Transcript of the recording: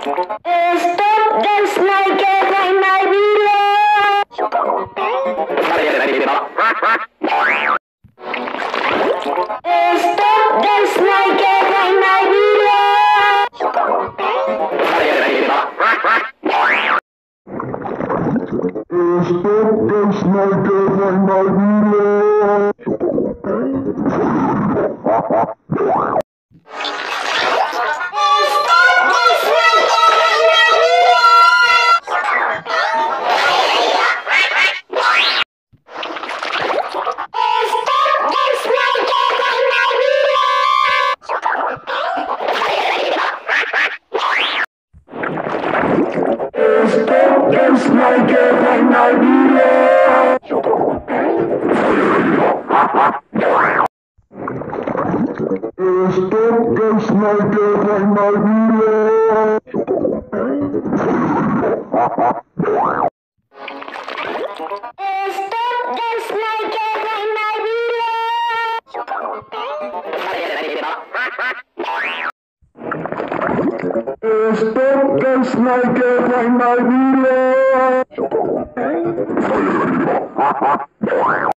Stop the sniper in my village! Stop the sniper in my village! Stop the sniper in my village! Stop the sniper in my village! Stop the sniper in my village! Stop the sniper in my village! Stop the sniper in my village!